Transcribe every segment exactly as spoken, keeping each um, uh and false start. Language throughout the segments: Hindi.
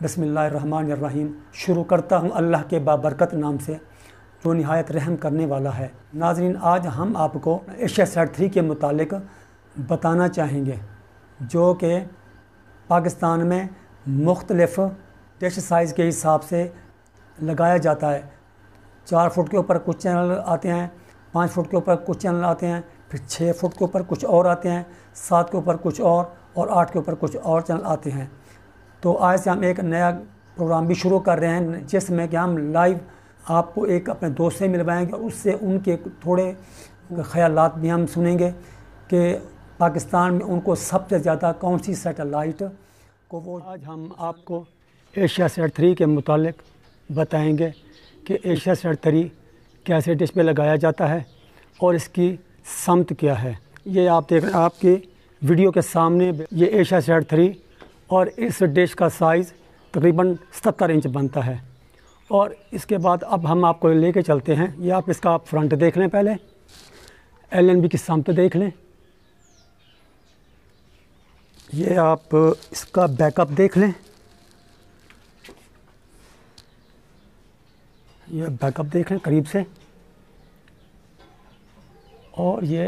बिस्मिल्लाहिर्रहमानिर्रहीम। शुरू करता हूँ अल्लाह के बाबरकत नाम से जो निहायत रहम करने वाला है। नाज़रीन, आज हम आपको एशिया सैट थ्री के मुतालिक बताना चाहेंगे जो कि पाकिस्तान में मुख्तलिफ़ डिश साइज़ के हिसाब से लगाया जाता है। चार फुट के ऊपर कुछ चैनल आते हैं, पाँच फुट के ऊपर कुछ चैनल आते हैं, फिर छः फुट के ऊपर कुछ और आते हैं, सात के ऊपर कुछ और और आठ के ऊपर कुछ और चैनल आते हैं। तो आज से हम एक नया प्रोग्राम भी शुरू कर रहे हैं जिसमें कि हम लाइव आपको एक अपने दोस्त से मिलवाएंगे और उससे उनके थोड़े ख़यालात भी हम सुनेंगे कि पाकिस्तान में उनको सबसे ज़्यादा कौन सी सैटेलाइट को वो। आज हम आपको एशिया सैट थ्री के मुतालिक बताएंगे कि एशिया सैट थ्री कैसे डिश पे लगाया जाता है और इसकी समत क्या है। ये आप देख रहे हैं आपकी वीडियो के सामने, ये एशिया सैट थ्री और इस डिश का साइज़ तकरीबन सत्तर इंच बनता है। और इसके बाद अब हम आपको लेके चलते हैं। ये आप इसका आप फ्रंट देख लें, पहले एल एन बी की समत देख लें। ये आप इसका बैकअप देख लें, ये बैकअप देख लें करीब से। और ये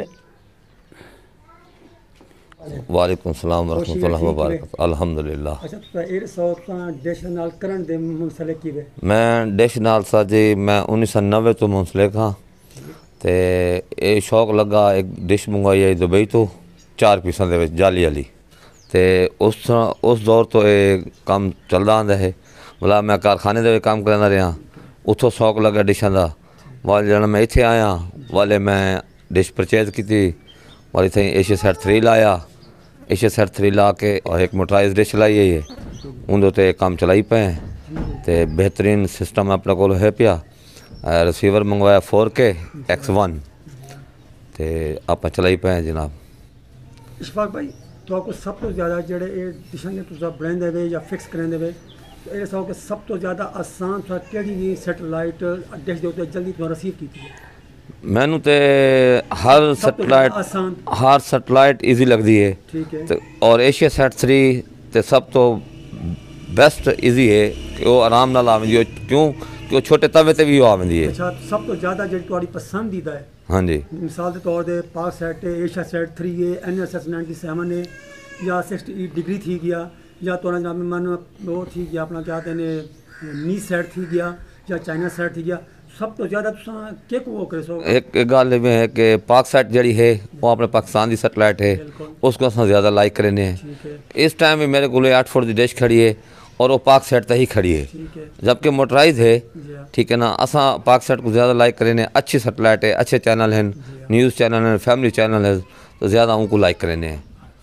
वालेकुम सलाम वरहमतुल्लाहि वबरकातुहू। अल्हम्दुलिल्लाह। अच्छा, तो ये सौ डिश नाल करन दे मुंसलिक की वे मैं डिश नाल सा जी मैं उन्नीस सौ नब्बे तो मुंसलिक हाँ। तो ये शौक लगा एक डिश मंगवाई है दुबई तो चार पीसा दे जाली वाली। तो उस उस दौर तो ये काम चलता आंदा है। भला मैं कारखाने दे काम करता रहा, उतो शौक लगा डिशा का। वाले जन मैं इत्थे आया वाले मैं डिश परचेज की वाली थी एशिया सैट थ्री लाया। एशिया सैट थ्री ला के और एक मोटराइज डिश लाई है उन्दे ते काम चलाई पे। तो बेहतरीन सिस्टम अपने को है पिया। रिसीवर मंगवाया फोर के एक्स वन तो आप चलाई पे जनाब। इशफाक भाई, तो आपको सब तो ज़्यादा जेडे ये डिशां ने तुसा बनांदे वे या फिक्स करांदे वे, तो ये सब सब तो ज़्यादा आसान था केड़ी सैटेलाइट डिश दे उत्ते जल्दी तो रिसीव कीती है? मैनू तो हर सैटेलाइट हर सैटेलाइट ईजी लगती है, ठीक है। तो और एशिया सैट थ्री तो सब तो बेस्ट ईजी है कि वो आराम नाल आवेंदी है। क्यों कि वो छोटे तवे ते भी आवेंदी है। अच्छा, सब तो ज़्यादा जी तुहाडी पसंदीदा है? हाँ जी। मिसाल के तौर पर पाक सैट है, एशिया सैट थ्री है, N S S ninety seven है, या सिक्सटी डिग्री थी गया, या तो मन वो थी गया अपना क्या कहते हैं नी सैट थी गया, या चाइना सैट थी गया। सब तो ज़्यादा के को वो करे सो एक एक गल में है कि पाक सैट जड़ी है वो अपने पाकिस्तान की सैटेलाइट है, उसको अस ज़्यादा लाइक करें हैं। इस टाइम में मेरे को आठ फुट की डिश खड़ी है और वो पाक सैट ही खड़ी है, जबकि मोटराइज है। ठीक है ना, असा पाक सैट को ज़्यादा लाइक करें। अच्छी सैटेलाइट है, अच्छे चैनल हैं, न्यूज़ चैनल हैं, फैमिली चैनल है, तो ज़्यादा उनको लाइक करें हैं।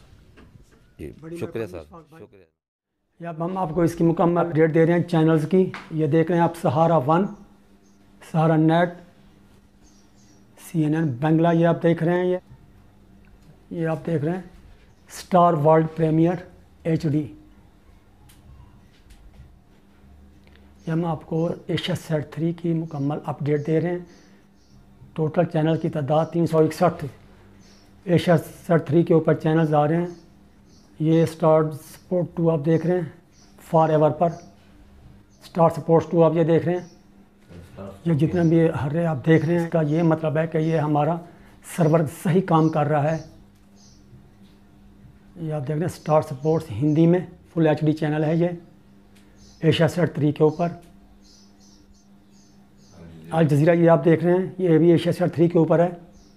शुक्रिया सर, शुक्रिया। अब हम आपको इसकी मुकम्मल अपडेट दे रहे हैं चैनल्स की। ये देख रहे हैं आप Sahara one, Sahara net, C N N Bangla, ये आप देख रहे हैं। ये ये आप देख रहे हैं star world premiere H D. ये हम आपको एशिया सैट थ्री की मुकम्मल अपडेट दे रहे हैं। टोटल चैनल की तादाद तीन सौ इकसठ एशिया सैट थ्री के ऊपर चैनल्स आ रहे हैं। ये स्टार स्पोर्ट टू आप देख रहे हैं फॉर एवर पर, स्टार स्पोर्ट्स टू आप ये देख रहे हैं। ये जितने भी हर आप देख रहे हैं, इसका ये मतलब है कि ये हमारा सर्वर सही काम कर रहा है। ये आप देख रहे हैं स्टार स्पोर्ट्स हिंदी में फुल एच डी चैनल है ये एशिया सैट थ्री के ऊपर। अल जज़ीरा ये आप देख रहे हैं, ये भी एशिया सैट थ्री के ऊपर है।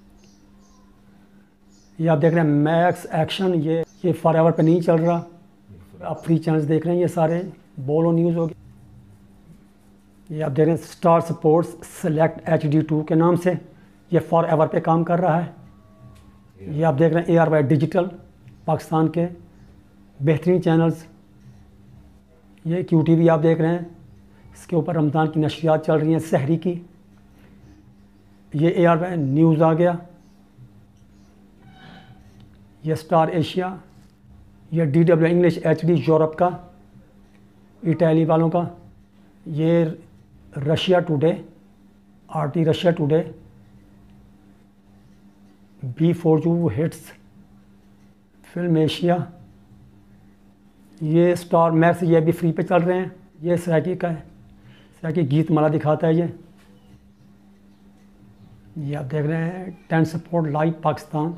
ये आप देख रहे हैं मैक्स एक्शन, ये ये फॉर एवर पे नहीं चल रहा। आप फ्री चैनल्स देख रहे हैं, ये सारे बोलो न्यूज़ हो गए। ये आप देख रहे हैं star sports select H D two के नाम से, ये फॉर एवर पे काम कर रहा है। ये आप देख रहे हैं A R Y digital Pakistan के बेहतरीन चैनल्स। ये क्यू टी वी आप देख रहे हैं, इसके ऊपर रमज़ान की नशरियात चल रही हैं सहरी की। ये ए आर वाई न्यूज़ आ गया। ये स्टार एशिया, ये D W English H D Europe का, इटली वालों का। ये Russia today, R T Russia today, B four U hits, film Asia, ये स्टार मैक्स ये भी फ्री पे चल रहे हैं। ये सराइकी का है, सराइकी गीत माला दिखाता है। ये ये आप देख रहे हैं ten sport live Pakistan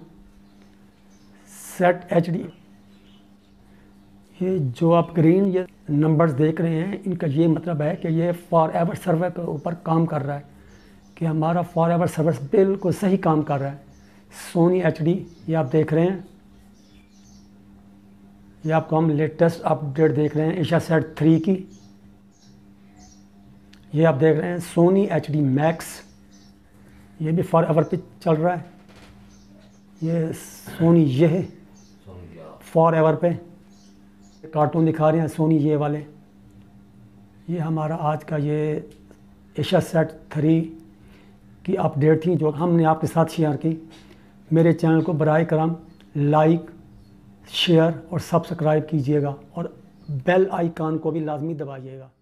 set H D. ये जो आप ग्रीन ये नंबर्स देख रहे हैं, इनका ये मतलब है कि ये फॉर एवर सर्वर के ऊपर काम कर रहा है, कि हमारा फॉर एवर सर्वर बिल्कुल सही काम कर रहा है। सोनी एच डी ये आप देख रहे हैं, ये आपको हम लेटेस्ट अपडेट देख रहे हैं एशिया सेट थ्री की। ये आप देख रहे हैं सोनी एच डी मैक्स, ये भी फॉर एवर पे चल रहा है। ये सोनी ये है फॉर एवर पे, कार्टून दिखा रहे हैं सोनी ये वाले। ये हमारा आज का ये एशिया सेट थ्री की अपडेट थी जो हमने आपके साथ शेयर की। मेरे चैनल को बराए करम लाइक शेयर और सब्सक्राइब कीजिएगा और बेल आइकन को भी लाजमी दबाइएगा।